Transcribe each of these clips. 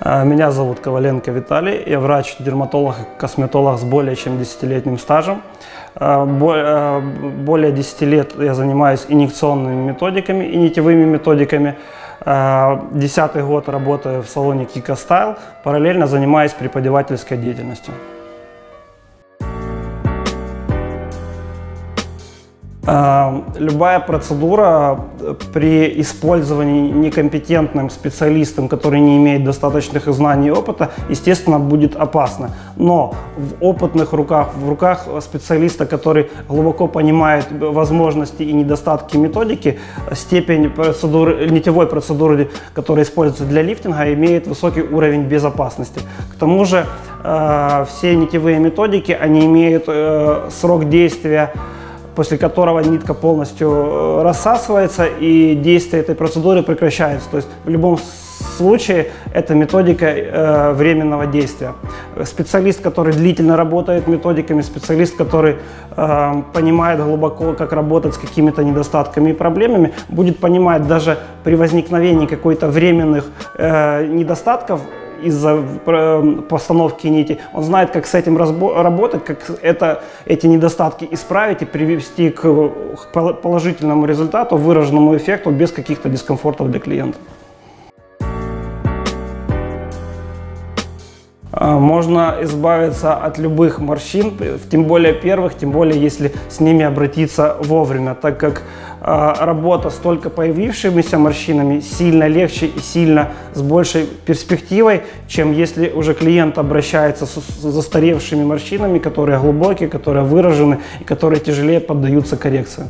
Меня зовут Коваленко Виталий, я врач-дерматолог и косметолог с более чем 10-летним стажем. Более 10 лет я занимаюсь инъекционными методиками и нитевыми методиками. 10-й год работаю в салоне Kika Style, параллельно занимаюсь преподавательской деятельностью. Любая процедура при использовании некомпетентным специалистом, который не имеет достаточных знаний и опыта, естественно, будет опасна. Но в опытных руках, в руках специалиста, который глубоко понимает возможности и недостатки методики, степень нитевой процедуры, которая используется для лифтинга, имеет высокий уровень безопасности. К тому же все нитевые методики, они имеют срок действия, после которого нитка полностью рассасывается и действие этой процедуры прекращается. То есть в любом случае это методика временного действия. Специалист, который длительно работает методиками, специалист, который понимает глубоко, как работать с какими-то недостатками и проблемами, будет понимать даже при возникновении какой-то временных недостатков из-за постановки нити, он знает, как с этим работать, как эти недостатки исправить и привести к положительному результату, выраженному эффекту без каких-то дискомфортов для клиента. Можно избавиться от любых морщин, тем более первых, тем более если с ними обратиться вовремя, так как работа с только появившимися морщинами сильно легче и сильно с большей перспективой, чем если уже клиент обращается с застаревшими морщинами, которые глубокие, которые выражены и которые тяжелее поддаются коррекции.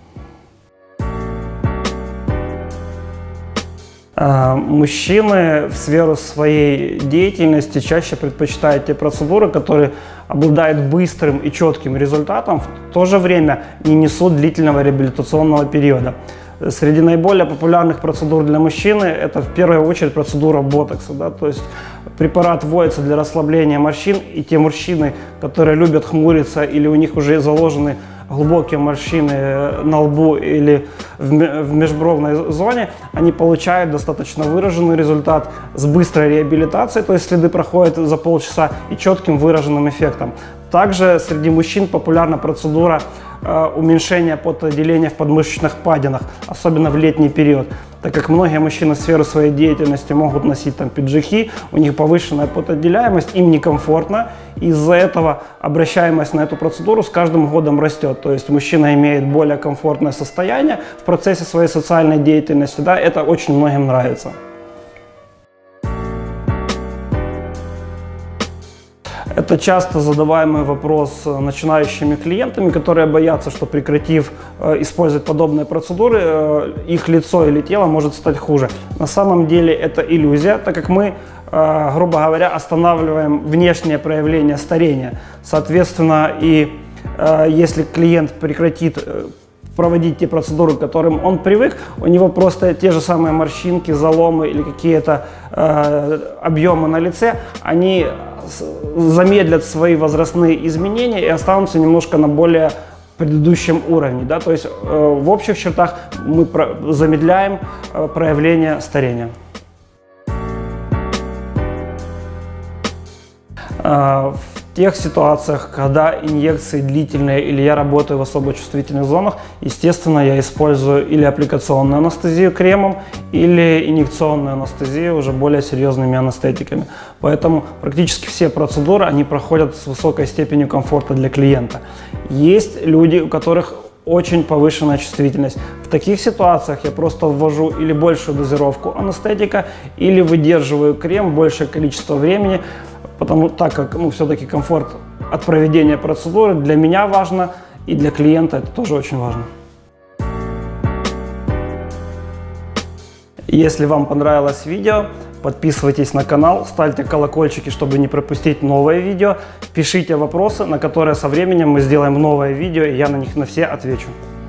Мужчины в сферу своей деятельности чаще предпочитают те процедуры, которые обладают быстрым и четким результатом, в то же время не несут длительного реабилитационного периода. Среди наиболее популярных процедур для мужчины это в первую очередь процедура ботокса. Да? То есть препарат вводится для расслабления морщин, и те мужчины, которые любят хмуриться или у них уже заложены глубокие морщины на лбу или в межбровной зоне, они получают достаточно выраженный результат с быстрой реабилитацией, то есть следы проходят за полчаса, и четким выраженным эффектом. Также среди мужчин популярна процедура уменьшения потоотделения в подмышечных впадинах, особенно в летний период, так как многие мужчины в сферу своей деятельности могут носить там пиджаки, у них повышенная потоотделяемость, им некомфортно, из-за этого обращаемость на эту процедуру с каждым годом растет, то есть мужчина имеет более комфортное состояние в процессе своей социальной деятельности, да, это очень многим нравится. Это часто задаваемый вопрос начинающими клиентами, которые боятся, что прекратив использовать подобные процедуры, их лицо или тело может стать хуже. На самом деле это иллюзия, так как мы, грубо говоря, останавливаем внешнее проявление старения. Соответственно, и если клиент прекратит проводить те процедуры, к которым он привык, у него просто те же самые морщинки, заломы или какие-то объемы на лице, они замедлят свои возрастные изменения и останутся немножко на более предыдущем уровне. Да? То есть в общих чертах мы замедляем проявление старения. В тех ситуациях, когда инъекции длительные или я работаю в особо чувствительных зонах, естественно, я использую или аппликационную анестезию кремом, или инъекционную анестезию уже более серьезными анестетиками. Поэтому практически все процедуры, они проходят с высокой степенью комфорта для клиента. Есть люди, у которых очень повышенная чувствительность. В таких ситуациях я просто ввожу или большую дозировку анестетика, или выдерживаю крем большее количество времени, так как все-таки комфорт от проведения процедуры для меня важно, и для клиента это тоже очень важно. Если вам понравилось видео, подписывайтесь на канал, ставьте колокольчики, чтобы не пропустить новые видео, пишите вопросы, на которые со временем мы сделаем новое видео, и я на них на все отвечу.